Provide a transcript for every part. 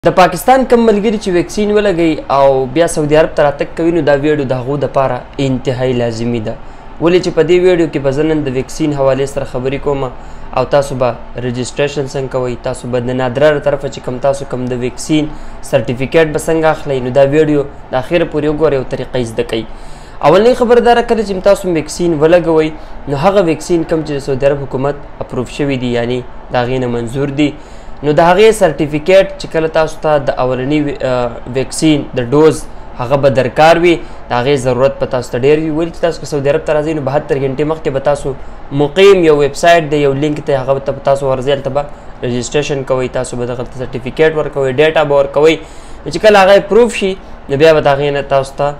د پاکستان کم ملګری چې ویکسین ولګي او بیا سعودي عرب ته راتګ کوي نو دا ویډیو د هغو دپاره انتهایی لازمي ده ولې چې په دې ویډیو کې به زه نن د ویکسین حوالې سره خبرې کوم او تاسو به رجسټریشن څنګه کوئ تاسو به د نادرا له طرفه چې کوم تاسو کوم د ویکسین سرټیفیکیټ به څنګه اخلئ نو دا ویډیو د اخره پورې وګورئ او طریقه زده کوئ اولنۍ خبره دا راکړه چې تاسو ویکسین ولګوئ نو هغه ویکسین کوم چې د سعودي عرب حکومت اپروف شوي دي یعنی د هغې نه منظور دي نو د هغې سرټیفیکیټ چې کله تاسو ته د اولني ویکسین د ډوز هغه به درکار وي د هغې ضرورت به تاسو ته ډېر وي ولې چې تاسو که سعودي عرب ته راځئ نو 72 غنټې مخکې به تاسو مقیم یو ویب سایټ دی یو لینک دی هغه ته تاسو ورځئ هلته به رجسټریشن کوئ تاسو به دغلته سرټیفیکیټ ورکوئ ډیټا به ورکوئ نو چې کله هغه پروف شي نو بیا به د هغې نه تاسو ته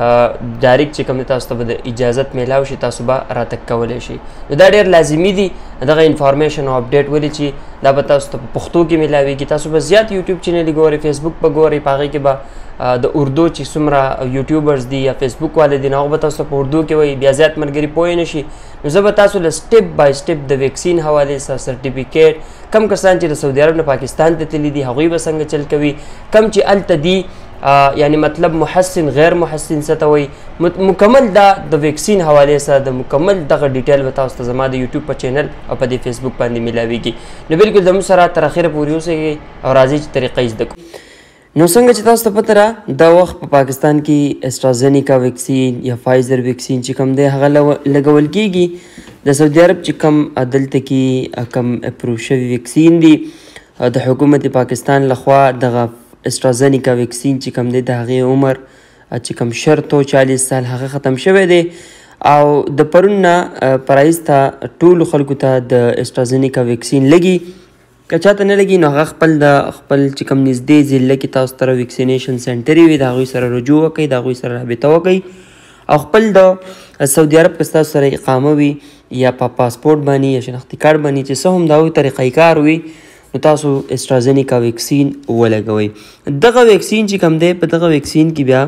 ډایرکټ چې کوم دی تاسو ته به د اجازت میلاو شي تاسو به راتګ کولی شي نو دا ډېر لازمي دي دغه انفارمیشن او اپډیټ ولې چې دا به تاسو ته په پښتو کې میلاویږي تاسو به زیات یوټیوب چینل ګورئ فیسبوک به ګورئ په هغې کې به د اردو چې څومره یوټیوبرز دي یا فیسبوک والے دي نو هغه به تاسو ته په اردو کې وایي بیا زیات ملګري پوه نه شي نو زه به تاسو له سټیپ بای سټیپ د ویکسین حوالې سره سرټیفیکیټ کم کسان چې د سعودي عرب نه پاکستان ته تللي دي هغوی به څنګه چل کوي کم چې هلته دي یعنی مطلب محسن غیر محسن څه ته وایي مکمل دا د ویکسین حوالې سره د مکمل دغه ډیټیل به تاسو ته زما د یوټیوب په چینل او په دې فیسبوک باندې میلاویږي نو بالکل زموږ سره تر اخره پورې اوسئ او راځئ چې طریقه یې زده کړو نو څنګه چې تاسو ته پته را دا وخت په پاکستان کې اسټرازینیکا ویکسین یا فایزر ویکسین چې کوم دی هغه لګول کېږي د سعودي عرب چې کوم دلته کې کم اپروف شوي ویکسین دي د حکومت پاکستان لخوا دغه اسټرازینیکا ویکسین چې کوم دی د هغې عمر چې کوم شرط و 40 سال هغه ختم شوی دی او د پرون نه پرایز ته ټولو خلکو ته د اسټرازینیکا ویکسین لګي که چاته نه لګي نو هغه خپل چې کوم نږدې ضلع کې تاسو سره ویکسینیشن سنټر وي د هغوی سره رجوع وکړئ د هغوی سره رابطه وکړئ او خپل د سعودي عرب که ستاسو سره اقامه وي یا په پاسپورټ باندې یا شناختي کارت باندې چې څه هم د هغوی طریقه کار وي نو تاسو اسټرازینیکا ویکسین ولګوئ دغه ویکسین چې کوم دی په دغه ویکسین کې بیا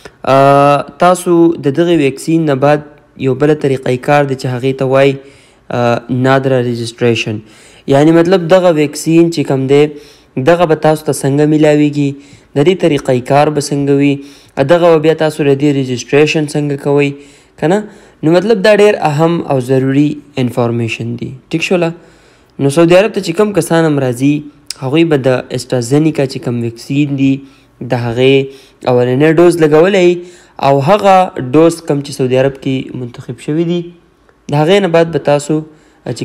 تاسو د دغه ویکسین نه بعد یو بله طریقه کار دی چې هغې ته وایي نادرا رجسټریشن یعنی مطلب دغه ویکسین چې کوم دی دغه به تاسو ته څنګه میلاویږي د دې طریقه کار به څنګه وي دغه به بیا تاسو د دې رجسټریشن څنګه کوئ که نه نو مطلب دا ډېر اهم او ضروري انفارمیشن دی ټیک شوله نو سعودي عرب ته چې کوم کسان هم راځي هغوی به د اسټرازینیکا چې کوم ویکسین دي د هغې اولنی ډوز لګولی او هغه ډوز کوم چې سعودي عرب کې منتخب شوي دي د هغې نه بعد به تاسو چې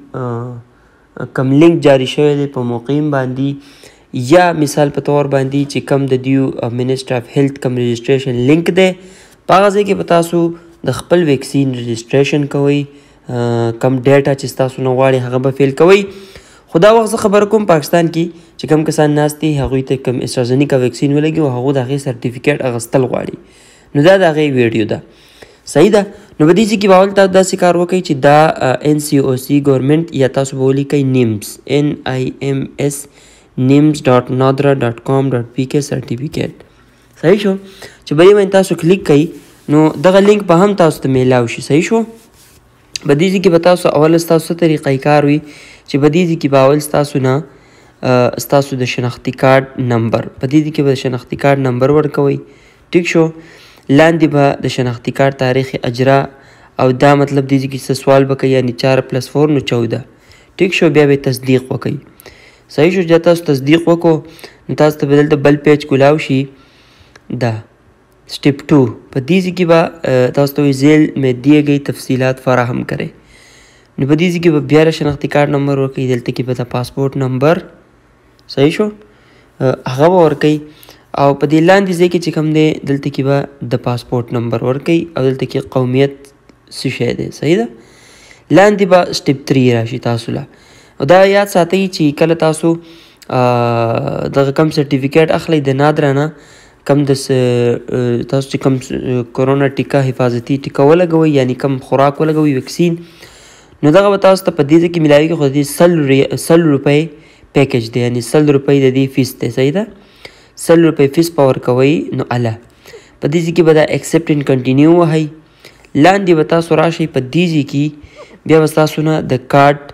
کم لینک جاری شوی دی په مقیم باندې یا مثال په طور باندې چې کم د دیو منسټر اف هیلث کم رجسټریشن لینک دی په هغه ځای کې به تاسو د خپل ویکسین رجسټریشن کوئ کم ډیټا چې ستاسو نه غواړي هغه به فیل کوئ خو دا وخت زه خبره کوم پاکستان کې چې کم کسان ناست دي هغوی ته کم اسټرازینیکا ویکسین ولګي او هغو د هغې سرټیفیکیټ اخیستل غواړي نو دا د هغې ویډیو ده صحیح ده نو په دې ځای کې به اول تاسو داسې کار وکړئ چې دا NCOC ګورنمنټ یا تاسو به ولیکئ nims nims.nadra.gov.pk سرټیفیکیټ صحیح شو چې به یې باندې تاسو کلیک کئ نو دغه لینک به هم تاسو ته میلاو شي صحیح شو په دې ځای کې به تاسو اول ستاسو څه طریقه کار وي چې په دې ځای کې به اول ستاسو نه ستاسو د شناختي کارت نمبر په دې ځای کې به د شناختي کارت نمبر ورکوئ ټیک شو لاندې به د شناختي کارت تاریخ اجرا او دا مطلب دې ځای کې څه سوال به کوي یعنی 4+4 نو 14 ټیک شو بیا به تصدیق وکئ صحیح شو چې تاسو تصدیق وکړو نو تاسو ته به دلته بل پیج کولاو شي دا स्टेप 2 په دې ځای کې به تاسو ته ذیل میں دیے گئی تفصیلات فراهم کرے نو په دې ځای کې به بیا شناختي کارت نمبر ورکړئ دلته کې به د پاسپورټ نمبر صحیح شو هغه به ورکئ او په دې لاندې ځای کې چې کوم دی دلته کې به د پاسپورټ نمبر ورکئ او دلته کې قومیت څه شی دی صحیح ده لاندې به سټیپ 3 راشي تاسو له او دا یاد ساتئ چې کله تاسو دغه کم سرټیفیکیټ اخلئ د نادرا نه کم د تاسو چې کم کورونا ټیکه حفاظتي ټیکه ولګوئ یعنی کم خوراک ولګوئ ویکسین نو دغه به تاسو ته په دې ځای کې میلاویږي خو د دې 100 روپۍ پیکیج دی یعنی 100 روپۍ د دې فیس دی صحیح ده 100 روپۍ فیس په ورکوئ نو اله په دې ځای کې به دا ایکسپټ ان کنټینیو وهئ لاندې به تاسو راشئ په دې ځای کې بیا به ستاسو نه د کارت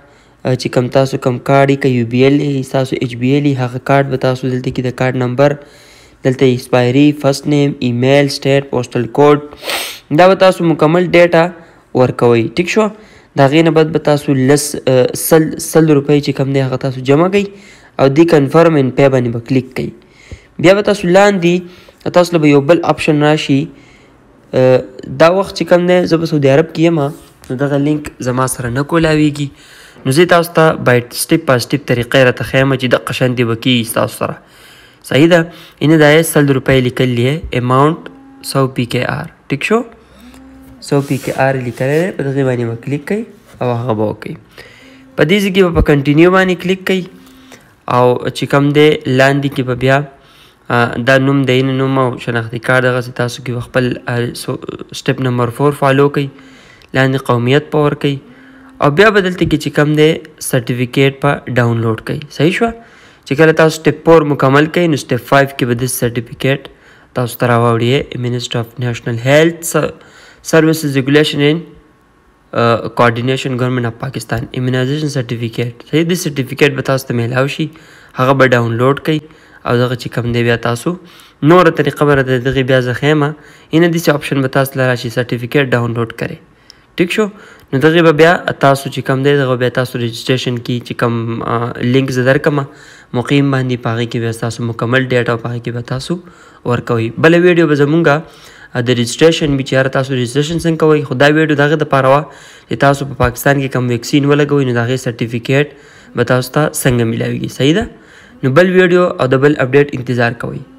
چې کوم تاسو کوم کارډ یې که یو بی ایل یې تاسو ایچ بی ایل یې هغه کارډ به تاسو دلته کې د کارډ نمبر دلته ایکسپایري فرست نیم ایمیل سټیټ پوسټل کوډ دا به تاسو مکمل ډیټا ورکوئ ټیک شو د هغې نه بعد به تاسو سل روپۍ چې کوم دی هغه تاسو جمع کوئ او دې کنفرم ان پی باندې به کلیک کوئ بیا به تاسو لاندې تاسو له به یو بل اپشن راشي دا وخت چې کوم دی زه په سعودي عرب کې یم نو دغه لینک زما سره نه کولاویږي نو زه تاسو ته بای سټیپ په سټیپ طریقې راته ښیم چې دقه شانتې به کېږي ستاسو سره صحیح ده اینه دا یې 100 روپۍ لیکلی یې اماونټ 100 پی کې آر ټیک شو 100 پی کې آر لیکلی دی په دغې باندې به کلیک کوئ او هغه به وکړئ په دې ځای کې به په کنټینیو باندې کلیک کوئ او چې کوم دی لاندې کې به بیا دا نوم د این نوم او شناختی کارت دغسې تاسو کې خپل سټپ نمبر 4 فالو کوئ لاندې قومیت په ورکوئ او بیا به دلته کې چې کوم دی سرټیفیکیټ په ډاونلوډ کوئ صحیح شوه چې کله تاسو سټپ 4 مکمل کوئ نو سټپ 5 کې به داسې سرټیفیکیټ تاسو ته راوړي منسټر اف نیشنل هیلث سروسز ریګولیشن اینڈ کوارډینیشن ګورنمنټ اف پاکستان امیونایزیشن سرټیفیکیټ صحیح دې سرټیفیکیټ به تاسو ته میلاو شي هغه به ډاونلوډ کوئ او دغه چې کوم دی بیا تاسو نوره طریقه به راته دغې بیا زه ښیم اینه داسې اپشن به تاسو له راشي سرټیفیکیټ ډاونلوډ کړئ ټیک شو نو دغې به بیا تاسو چې کوم دی دغه بیا تاسو رجسټریشن کې چې کوم لینک زه درکړم مقیم باندې په هغې کې بیا تاسو مکمل ډیټا او په هغې کې به تاسو ورکوئ بله ویډیو به زمونږ د رجسټریشن وي چې یاره تاسو رجسټریشن څنګه کوئ خو دا ویډیو د هغې دپاره وه چې تاسو په پاکستان کې کوم ویکسین ولګوئ نو د هغې سرټیفیکیټ به تاسو ته څنګه میلاویږي صحیح ده نو بل ویډیو او د بل اپډیټ انتظار کوئ